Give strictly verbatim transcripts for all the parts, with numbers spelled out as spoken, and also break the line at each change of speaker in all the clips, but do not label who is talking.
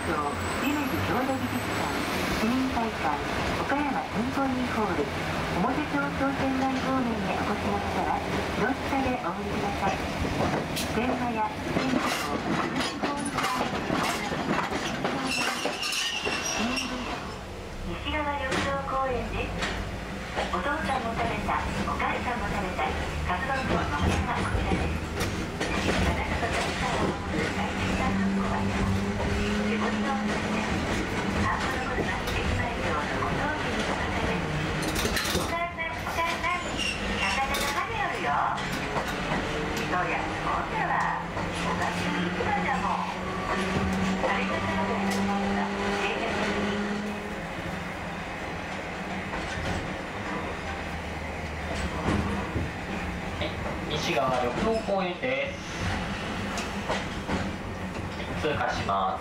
町夢二郷土美術館、市民会館、岡山シンフォニーホール、表町商店街方面へお越しの方は白下でお降りください。電話や電話を通行に西川緑道公園です。お父さんも食べた、お母さんも食べたい、カツ丼とのお部屋がこちらです。あなたと誰かを守る大切なハンコは手彫りのお店です。ハンコのことが駅前町のご当地におかです。お母さん、お母さん、魚が跳ねよるよ。そりゃそうだわ、おかしい市場じゃもん。あれがからで始まった定額に
西川緑道公園です。通過します。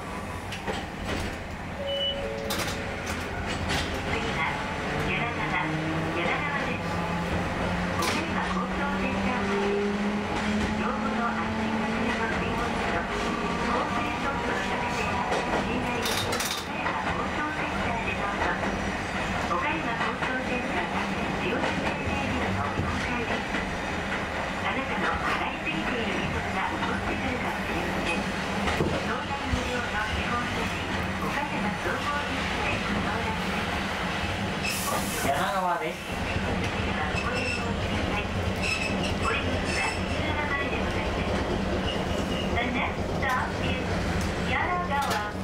次は柳川、柳川です。岡山交通センター前です。老後の安心な車の水門など公正ショップの中では信頼できる岡山交通センターでどうぞ。岡山交通センターが使用者命令ビルのよんかいです。あなたの払いすぎている利息が起こってくるかもしれません。相談無料の基本書士、岡山総合技術でご相談ください。
柳川です。
お電話ください。お出口は西側前でございます。The next stop is 柳川。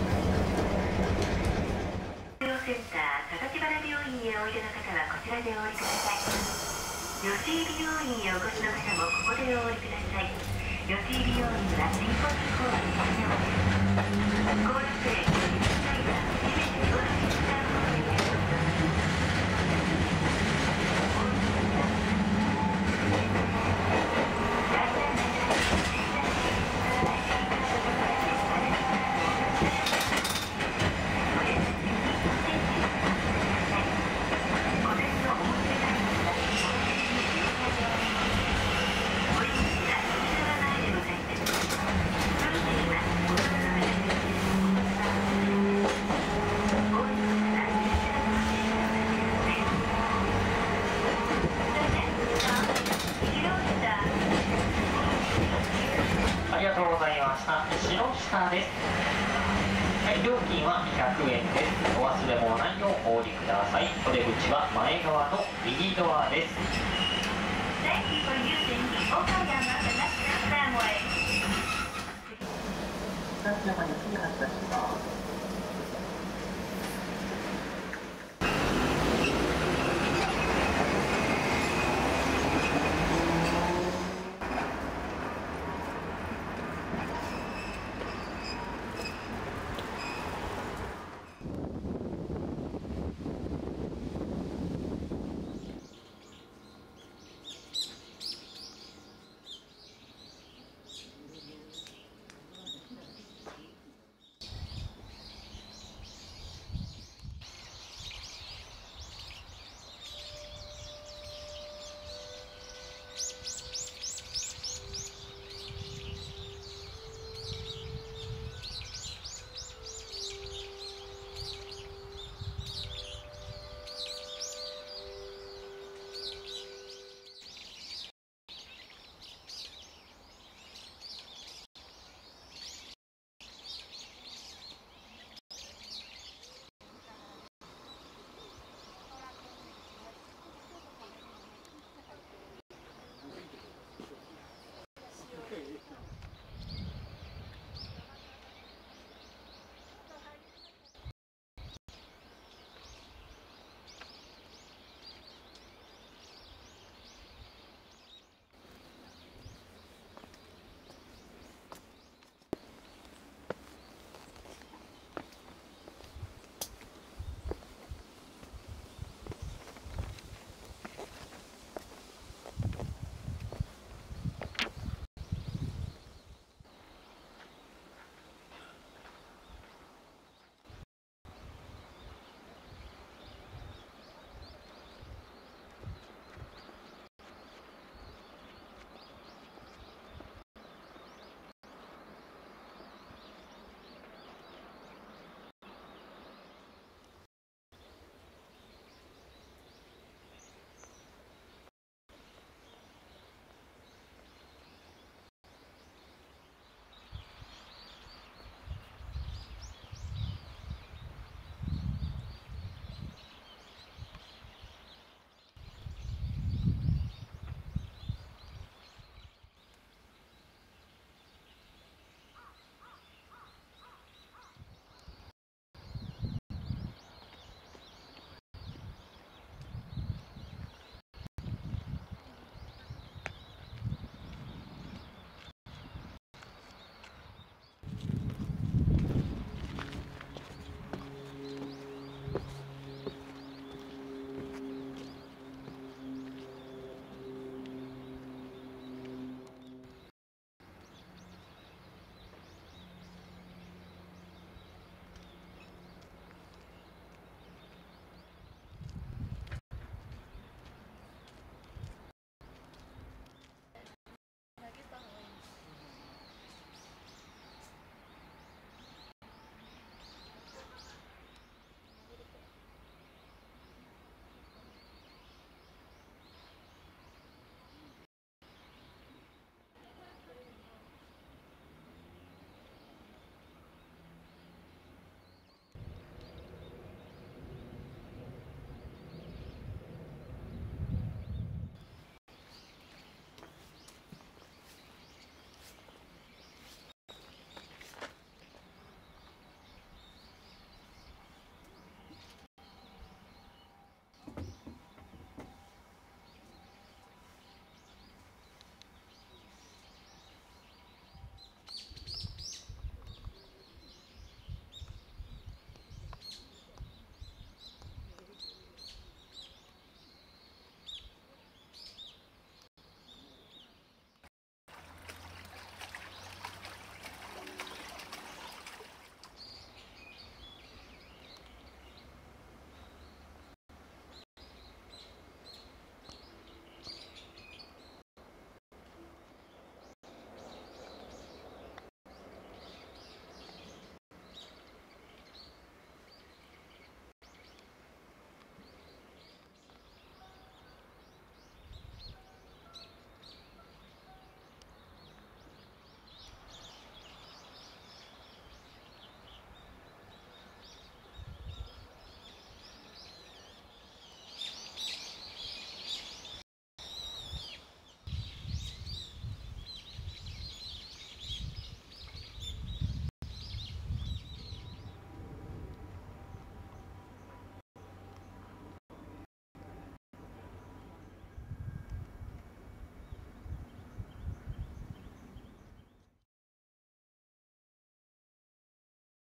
医療センター榊原病院へおいでの方はこちらでお降りください。吉井美容院へお越しの方もここでお降りください。吉井美容院はシンフォニーホール西側です。後楽園西海岸姫路郷土美術館方面へどうぞ。第三段階の生産品アイシーカードとなってあなたからお渡しください。お出口にチェンジをお待ちください。お出のお持ち帰りはお出口は西側前でございます。それでは大人の方々です。お降りの方は西側のお席からお待ちください。
ありがとうございました。白下です。はい、料金はひゃくえんです。お忘れ物ないようお降りください。お出口は前側の右ドアです。
Thank you for using 岡山